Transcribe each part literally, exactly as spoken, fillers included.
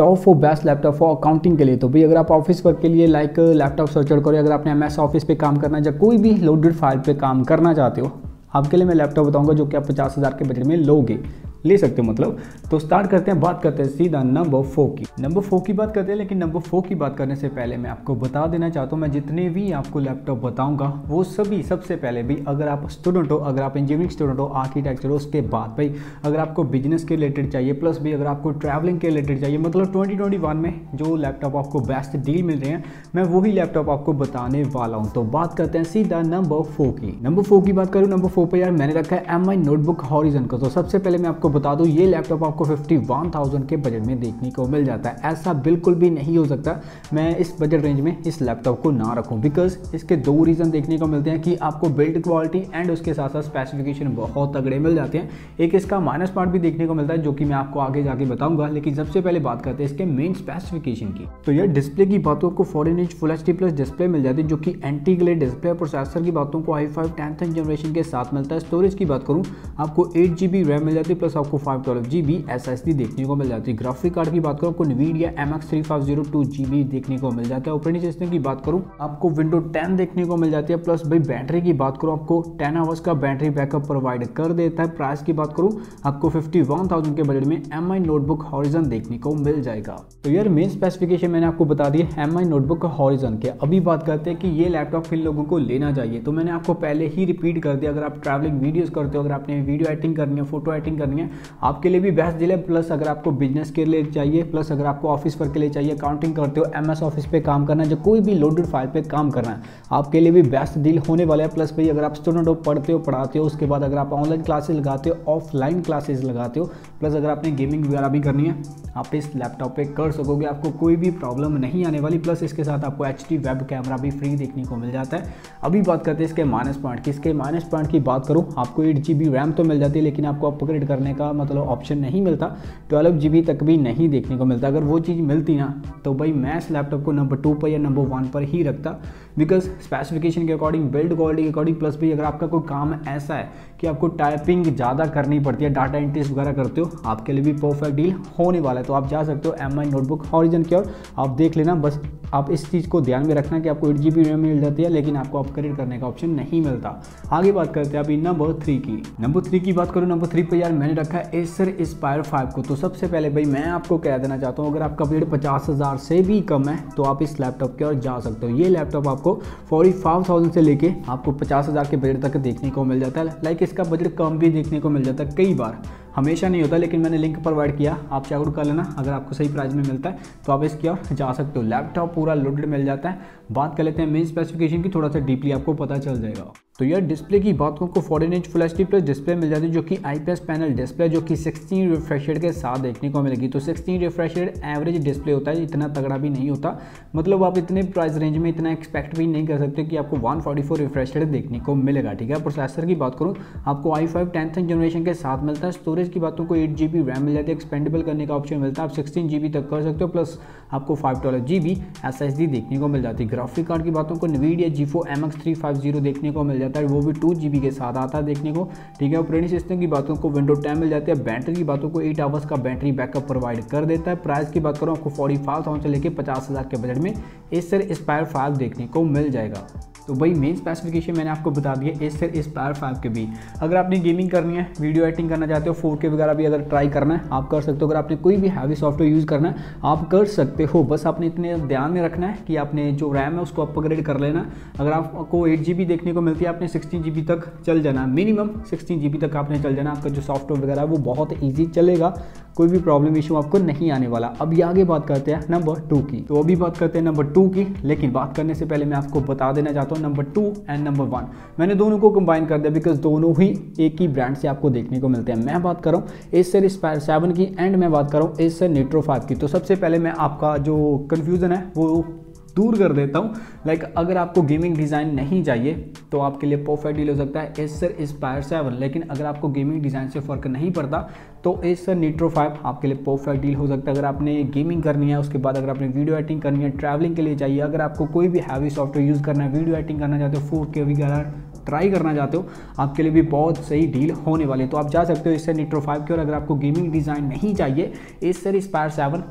Top four best laptop for accounting के लिए। तो भाई अगर आप ऑफिस वर्क के लिए लाइक लैपटॉप सर्च करो, अगर आपने एम एस ऑफिस पे काम करना है या कोई भी लोडेड फाइल पे काम करना चाहते हो, आपके लिए मैं लैपटॉप बताऊंगा जो कि आप पचास हज़ार के बजट में लोगे ले सकते हो मतलब। तो स्टार्ट करते हैं, बात करते हैं सीधा नंबर फोर की। नंबर फोर की बात करते हैं, लेकिन नंबर फोर की बात करने से पहले मैं आपको बता देना चाहता हूँ, मैं जितने भी आपको लैपटॉप बताऊंगा वो सभी सबसे पहले भी अगर आप स्टूडेंट हो, अगर आप इंजीनियरिंग स्टूडेंट हो, आर्किटेक्चर हो, उसके बाद भाई अगर आपको बिजनेस के रिलेटेड चाहिए, प्लस भी अगर आपको ट्रैवलिंग के रिलेटेड चाहिए, मतलब ट्वेंटी ट्वेंटी वन में जो लैपटॉप आपको बेस्ट डील मिल रहे हैं, मैं वही लैपटॉप आपको बताने वाला हूँ। तो बात करते हैं सीधा नंबर फोर की। नंबर फोर की बात करूँ, नंबर फोर पर यार मैंने रखा है एम आई नोटबुक हॉरिजन का। तो सबसे पहले मैं आपको बता दूँ, ये लैपटॉप आपको इक्यावन हज़ार के बजट में देखने को मिल जाता है। ऐसा बिल्कुल भी नहीं हो सकता मैं इस बजट रेंज में इस लैपटॉप को ना रखूं, बिकॉज इसके दो रीज़न देखने को मिलते हैं कि आपको बिल्ड क्वालिटी एंड उसके साथ साथ स्पेसिफिकेशन बहुत तगड़े मिल जाते हैं। एक इसका माइनस पार्ट भी देखने को मिलता है जो कि मैं आपको आगे जाके बताऊंगा, लेकिन सबसे पहले बात करते हैं इसके मेन स्पेसिफिकेशन की। तो यार डिस्प्ले की बातों को fourteen inch full H D plus display मिल जाती है जो कि एंटी ग्लेयर डिस्प्ले। प्रोसेसर की बातों को आई फाइव टेंथ जनरेशन के साथ मिलता है। स्टोरेज की बात करूँ, आपको एट जी बी रैम मिल जाती है, प्लस आपको five twelve G B S S D देखने को मिल जाती है। ग्राफिक कार्ड की बात करूँ, आपको NVIDIA M X three five zero two G B देखने को मिल जाता है। ऑपरेटिंग सिस्टम की बात करूँ, आपको विंडो टेन देखने को मिल जाती है। प्लस भाई बैटरी की बात करूँ, आपको टेन आवर्स का बैटरी बैकअप प्रोवाइड कर देता है। प्राइस की बात करूँ, आपको इक्यावन हज़ार के बजट में एम आई नोटबुक हॉरिजन देखने को मिल जाएगा। तो यार मेन स्पेसिफिकेशन मैंने आपको बता दी एम आई नोटबुक हॉरिजन के। अभी बात करते हैं कि ये लैपटॉप किन लोगों को लेना चाहिए। तो मैंने आपको पहले ही रिपीट कर दिया, अगर आप ट्रैवलिंग वीडियोस करते हो, अगर आपने वीडियो एडिटिंग करनी है, फोटो एडिटिंग करनी है, आपके लिए भी बेस्ट डील है। प्लस अगर आपको बिजनेस के लिए चाहिए, प्लस अगर आपको ऑफिस वर्क के लिए चाहिए, अकाउंटिंग करते हो, एमएस ऑफिस पे काम करना है, जो कोई भी लोडेड फाइल पे काम करना है, आपके लिए भी बेस्ट डील होने वाला है। प्लस भाई अगर आप स्टूडेंट हो, पढ़ते हो, पढ़ाते हो, उसके बाद अगर आप ऑनलाइन क्लासेस लगाते हो, ऑफलाइन क्लासेस लगाते हो, प्लस अगर आपने गेमिंग वगैरह भी करनी है, आप इस लैपटॉप पे कर सकोगे, आपको कोई भी प्रॉब्लम नहीं आने वाली। प्लस इसके साथ आपको एच डी वेब कैमरा भी फ्री देखने को मिल जाता है। अभी बात करते हैं इसके माइनस पॉइंट की। इसके माइनस पॉइंट की बात करूँ, आपको एट जी बी रैम तो मिल जाती है, लेकिन आपको अपग्रेड करने का मतलब ऑप्शन नहीं मिलता। ट्वेल्व जी बी तक भी नहीं देखने को मिलता। अगर वो चीज़ मिलती ना तो भाई मैं इस लैपटॉप को नंबर टू पर या नंबर वन पर ही रखता, बिकॉज स्पेसिफिकेशन के अकॉर्डिंग, बिल्ड क्वालिटी के अकॉर्डिंग। प्लस भी अगर आपका कोई काम ऐसा है कि आपको टाइपिंग ज़्यादा करनी पड़ती है, डाटा एंट्रीज वगैरह करते हो, आपके लिए भी परफेक्ट डील होने वाला है। तो आप जा सकते हो एम आई नोटबुक हॉरिजन की ओर, आप देख लेना। बस आप इस चीज़ को ध्यान में रखना कि आपको एट जी बी रैम मिल जाती है, लेकिन आपको अपग्रेड करने का ऑप्शन नहीं मिलता। आगे बात करते हैं अभी नंबर थ्री की। नंबर थ्री की बात करूँ, नंबर थ्री पर यार मैंने रखा है एसर एस्पायर फाइव को। तो सबसे पहले भाई मैं आपको कह देना चाहता हूँ, अगर आपका बजट पचास हज़ार से भी कम है तो आप इस लैपटॉप की ओर जा सकते हो। ये लैपटॉप आपको फोर्टी फाइव थाउजेंड से लेके आपको पचास हज़ार के बजट तक देखने को मिल जाता है। लाइक इसका बजट कम भी देखने को मिल जाता है कई बार, हमेशा नहीं होता, लेकिन मैंने लिंक प्रोवाइड किया, आप चेकआउट कर लेना। अगर आपको सही प्राइस में मिलता है तो आप इसकी ओर जा सकते हो। लैपटॉप पूरा लोडेड मिल जाता है। बात कर लेते हैं मेन स्पेसिफिकेशन की, थोड़ा सा डीपली आपको पता चल जाएगा। तो यार डिस्प्ले की बात करूँ को fourteen inch full H D plus display मिल जाती है, जो कि आईपीएस पैनल डिस्प्ले, जो कि सिक्सटीन रिफ्रेश रेट के साथ देखने को मिलेगी। तो sixteen refresh rate average display होता है, इतना तगड़ा भी नहीं होता। मतलब आप इतने प्राइस रेंज में इतना एक्सपेक्ट भी नहीं कर सकते कि आपको one forty four refresh rate देखने को मिलेगा, ठीक है। प्रोसेसर की बात करूँ, आपको आई फाइव टेंथ जनरेशन के साथ मिलता है। स्टोरेज की बातों को एट जी बी रैम मिल जाती है, एक्सपेंडेबल करने का ऑप्शन मिलता है, आप सिक्सटीन जी बी तक कर सकते हो। प्लस आपको five twelve G B S S D देखने को मिल जाती है। ग्राफिक कार्ड की बातों को NVIDIA GeForce M X three five zero देखने को मिल जाता है, वो भी टू जी बी के साथ आता है देखने को, ठीक है। ऑपरेटिंग सिस्टम की बातों को विंडो टेन मिल जाती है। बैटरी की बातों को एट आवर्स का बैटरी बैकअप प्रोवाइड कर देता है। प्राइस की बात करूँ, आपको फोर्टी फाइव थाउजेंड से लेकर पचास हज़ार के बजट में एसर एस्पायर फाइव देखने को मिल जाएगा। तो भाई मेन स्पेसिफिकेशन मैंने आपको बता दिया एसर एस्पायर फाइव के भी। अगर आपने गेमिंग करनी है, वीडियो एडिटिंग करना चाहते हो, फोर के वगैरह भी अगर ट्राई करना है आप कर सकते हो। अगर आपने कोई भी हैवी सॉफ्टवेयर यूज़ करना है आप कर सकते हो। बस आपने इतने ध्यान में रखना है कि आपने जो रैम है उसको अपग्रेड कर लेना। अगर आपको एट जी बी देखने को मिलती है, आपने सिक्सटीन जी बी तक चल जाना, मिनिमम सिक्सटीन जी बी तक आपने चल जाना। आपका जो सॉफ्टवेयर वगैरह है वो बहुत ईजी चलेगा, कोई भी प्रॉब्लम इशू आपको नहीं आने वाला। अभी आगे बात करते हैं नंबर टू की। तो अभी बात करते हैं नंबर टू की, लेकिन बात करने से पहले मैं आपको बता देना चाहता हूँ number two and number one मैंने दोनों को कंबाइन कर दिया, बिकॉज दोनों ही एक ही ब्रांड से आपको देखने को मिलते हैं। मैं बात कर रहा हूँ एसर एस्पायर सेवन की एंड मैं बात कर रहा हूँ एसर निट्रो फाइव की। तो सबसे पहले मैं आपका जो कन्फ्यूज़न है वो दूर कर देता हूँ। लाइक अगर आपको गेमिंग डिज़ाइन नहीं चाहिए तो आपके लिए परफेक्ट डील हो सकता है एसर एस्पायर सेवन, लेकिन अगर आपको गेमिंग डिज़ाइन से फ़र्क नहीं पड़ता तो एसर निट्रो फाइव आपके लिए परफेक्ट डील हो सकता है। अगर आपने गेमिंग करनी है, उसके बाद अगर आपने वीडियो एडिटिंग करनी है, ट्रैवलिंग के लिए चाहिए, अगर आपको कोई भी हैवी सॉफ्टवेयर यूज़ करना है, वीडियो एडिटिंग करना चाहते हो, फोर के वगैरह ट्राई करना चाहते हो, आपके लिए भी बहुत सही डील होने वाली है। तो आप जा सकते हो एसर निट्रो फाइव की। और अगर आपको गेमिंग डिज़ाइन नहीं चाहिए, एसर एस्पायर सेवन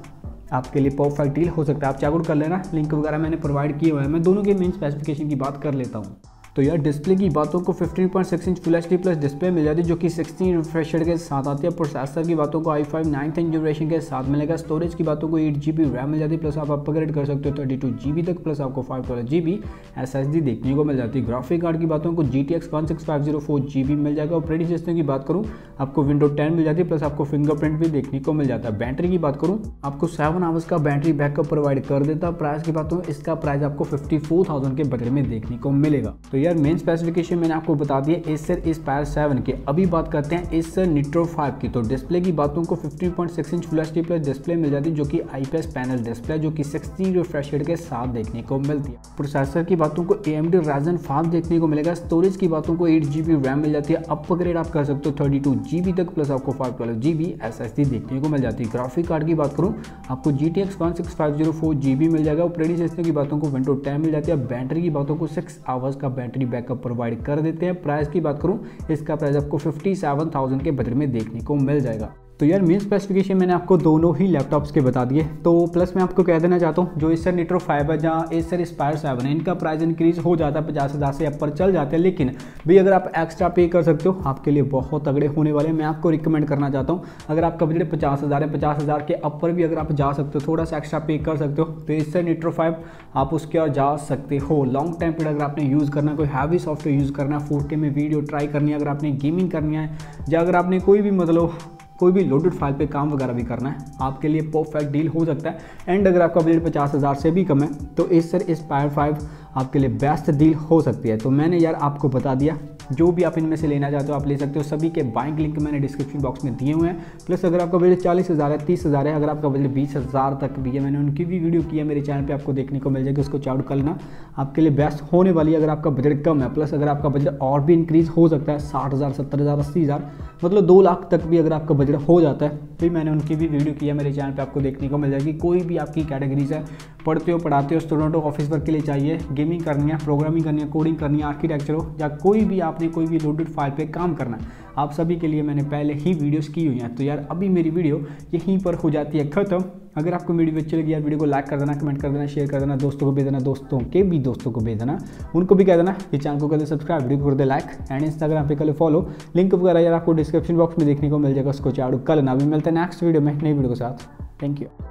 आपके लिए परफेक्ट डील हो सकता है। आप चेकआउट कर लेना, लिंक वगैरह मैंने प्रोवाइड किए हुए हैं। मैं दोनों के मेन स्पेसिफिकेशन की बात कर लेता हूँ। तो यार डिस्प्ले की बातों को fifteen point six inch full H D plus display मिल जाती है जो कि सिक्सटीन रिफ्रेश रेट के साथ आती है। प्रोसेसर की बातों को आई फाइव नाइन्थ जनरेशन के साथ मिलेगा। स्टोरेज की बातों को एट जी बी रैम मिल जाती है, प्लस आप अपग्रेड कर सकते हो थर्टी टू जी बी तक, प्लस आपको five twelve G B S S D देखने को मिल जाती है। ग्राफिक कार्ड की बातों को G T X one six five zero four G B मिल जाएगा। ऑपरेटिंग सिस्टम की बात करूँ आपको विंडो टेन मिल जाती है, प्लस आपको फिंगरप्रिंट भी देखने को मिल जाता है। बैटरी की बात करूँ आपको सेवन आवर्स का बैटरी बैकअप प्रोवाइड कर देता है। प्राइस की बात करूँ इसका प्राइस आपको फिफ्टी फोर थाउजेंड के बजट में देखने को मिलेगा। तो यार मेन स्पेसिफिकेशन मैंने आपको बता दिया एसर एस्पायर सेवन के। अभी बात करते हैं एसर निट्रो फाइव की। तो डिस्प्ले की बातों को fifteen point six inch full HD plus display मिल जाती है जो कि आईपीएस पैनल डिस्प्ले जो कि सिक्सटीन रिफ्रेश रेट के साथ देखने को मिलती है। प्रोसेसर की बातों को एएमडी राइजन फाइव देखने को मिलेगा। स्टोरेज की बातों को एट जीबी रैम मिल जाती है, अपग्रेड आप कर सकते हो थर्टी टू जीबी तक, प्लस आपको फाइव ट्वेल्व जीबी एसएसडी देखने को मिल जाती है। ग्राफिक कार्ड की बात करूँ आपको G T X one six five zero four GB मिल जाएगा। ऑपरेटिंग सिस्टम की बातों को विंडो टेन मिल जाती है। बैटरी की बातों को सिक्स आवर्स का बैटरी बैकअप प्रोवाइड कर देते हैं। प्राइस की बात करूं इसका प्राइस आपको फिफ्टी सेवन थाउजेंड के बजट में देखने को मिल जाएगा। तो यार मेन स्पेसिफिकेशन मैंने आपको दोनों ही लैपटॉप्स के बता दिए। तो प्लस मैं आपको कह देना चाहता हूँ जो एसर निट्रो फाइव है जहाँ एसर एस्पायर सेवन है इनका प्राइस इंक्रीज हो जाता है, पचास हज़ार से ऊपर चल जाते हैं। लेकिन भी अगर आप एक्स्ट्रा पे कर सकते हो आपके लिए बहुत तगड़े होने वाले। मैं आपको रिकमेंड करना चाहता हूँ अगर आपका बजट पचास हज़ार है, पचास हज़ार के ऊपर भी अगर आप जा सकते हो, थोड़ा सा एक्स्ट्रा पे कर सकते हो तो एसर निट्रो फाइव आप उसके और जा सकते हो। लॉन्ग टाइम पीरियड अगर आपने यूज़ करना, कोई हैवी सॉफ्टवेयर यूज़ करना, फोर के में वीडियो ट्राई करनी है, अगर आपने गेमिंग करनी है या अगर आपने कोई भी मतलब कोई भी लोडेड फाइल पे काम वगैरह भी करना है आपके लिए परफेक्ट डील हो सकता है। एंड अगर आपका बजट पचास हज़ार से भी कम है तो एसर एस्पायर फाइव आपके लिए बेस्ट डील हो सकती है। तो मैंने यार आपको बता दिया, जो भी आप इनमें से लेना चाहते हो आप ले सकते हो। सभी के बाइंग लिंक मैंने डिस्क्रिप्शन बॉक्स में दिए हुए हैं। प्लस अगर आपका बजट चालीस हज़ार है, तीस हज़ार है, अगर आपका बजट बीस हज़ार तक भी है, मैंने उनकी भी वीडियो की है मेरे चैनल पे, आपको देखने को मिल जाएगी। उसको चेकआउट कर लेना, आपके लिए बेस्ट होने वाली है। अगर आपका बजट कम है, प्लस अगर आपका बजट और भी इंक्रीज हो सकता है, साठ हज़ार सत्तर हज़ार अस्सी हज़ार मतलब दो लाख तक भी अगर आपका बजट हो जाता है तो मैंने उनकी भी वीडियो की है मेरे चैनल पे, आपको देखने को मिल जाएगी। कोई भी आपकी कैटेगरीज है, पढ़ते हो, पढ़ाते हो, स्टूडेंट हो, ऑफिस वर्क के लिए चाहिए, गेमिंग करनी है, प्रोग्रामिंग करनी है, कोडिंग करनी है, आर्किटेक्चर हो, या कोई भी आपने कोई भी लोडेड फाइल पे काम करना है, आप सभी के लिए मैंने पहले ही वीडियोस की हुई हैं। तो यार अभी मेरी वीडियो यहीं पर हो जाती है खत्म। अगर आपको वीडियो अच्छी लगी यार वीडियो को लाइक कर देना, कमेंट कर देना, शेयर कर देना, दोस्तों को भेज देना, दोस्तों के भी दोस्तों को भेज देना, उनको भी कह देना कि चैनल को कर दे सब्सक्राइब, वीडियो को कर दे लाइक, एंड इंस्टाग्राम पे कर ले फॉलो। लिंक वगैरह यार आपको डिस्क्रिप्शन बॉक्स में देखने को मिल जाएगा, उसको चालू कर लेना। अभी मिलते हैं नेक्स्ट वीडियो में नई वीडियो के साथ। Thank you.